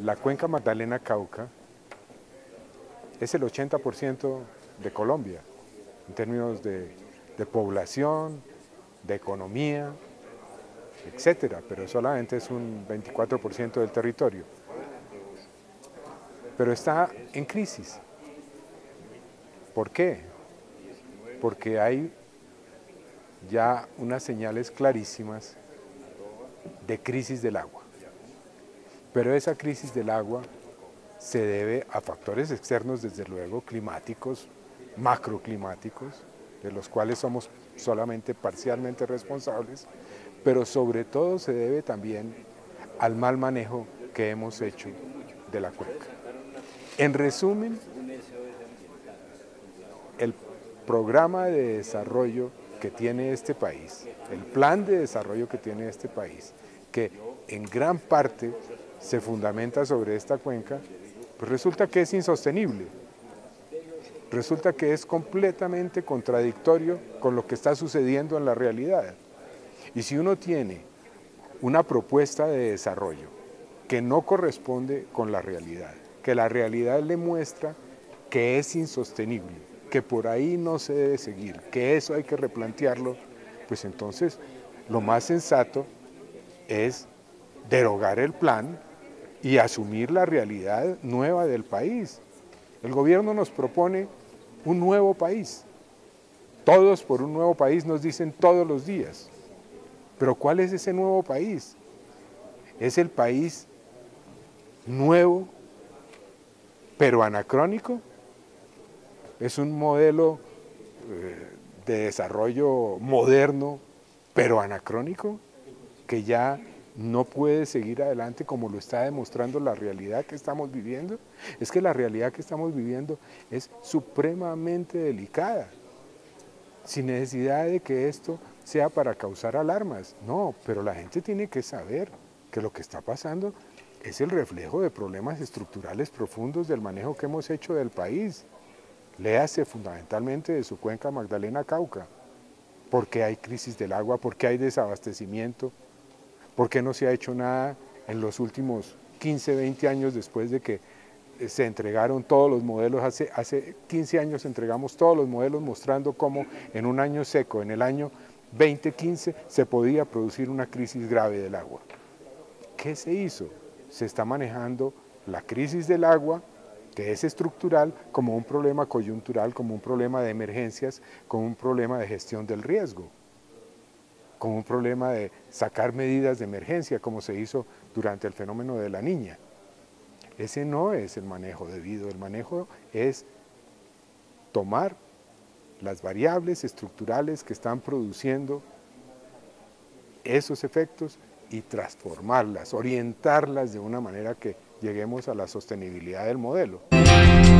La cuenca Magdalena-Cauca es el 80% de Colombia, en términos de población, de economía, etcétera, pero solamente es un 24% del territorio. Pero está en crisis. ¿Por qué? Porque hay ya unas señales clarísimas de crisis del agua. Pero esa crisis del agua se debe a factores externos, desde luego, climáticos, macroclimáticos, de los cuales somos solamente parcialmente responsables, pero sobre todo se debe también al mal manejo que hemos hecho de la cuenca. En resumen, el programa de desarrollo que tiene este país, el plan de desarrollo que tiene este país, que en gran parte se fundamenta sobre esta cuenca, pues resulta que es insostenible, resulta que es completamente contradictorio con lo que está sucediendo en la realidad. Y si uno tiene una propuesta de desarrollo que no corresponde con la realidad, que la realidad le muestra que es insostenible, que por ahí no se debe seguir, que eso hay que replantearlo, pues entonces lo más sensato es derogar el plan y asumir la realidad nueva del país. El gobierno nos propone un nuevo país. Todos por un nuevo país nos dicen todos los días. Pero ¿cuál es ese nuevo país? ¿Es el país nuevo, pero anacrónico? ¿Es un modelo de desarrollo moderno, pero anacrónico, que ya no puede seguir adelante como lo está demostrando la realidad que estamos viviendo? Es que la realidad que estamos viviendo es supremamente delicada, sin necesidad de que esto sea para causar alarmas. No, pero la gente tiene que saber que lo que está pasando es el reflejo de problemas estructurales profundos del manejo que hemos hecho del país. Léase fundamentalmente de su cuenca Magdalena-Cauca. ¿Por qué hay crisis del agua? ¿Por qué hay desabastecimiento? ¿Por qué no se ha hecho nada en los últimos 15, 20 años después de que se entregaron todos los modelos? Hace 15 años entregamos todos los modelos mostrando cómo en un año seco, en el año 2015, se podía producir una crisis grave del agua. ¿Qué se hizo? Se está manejando la crisis del agua, que es estructural, como un problema coyuntural, como un problema de emergencias, como un problema de gestión del riesgo, como un problema de sacar medidas de emergencia, como se hizo durante el fenómeno de la Niña. Ese no es el manejo debido. El manejo es tomar las variables estructurales que están produciendo esos efectos y transformarlas, orientarlas de una manera que lleguemos a la sostenibilidad del modelo.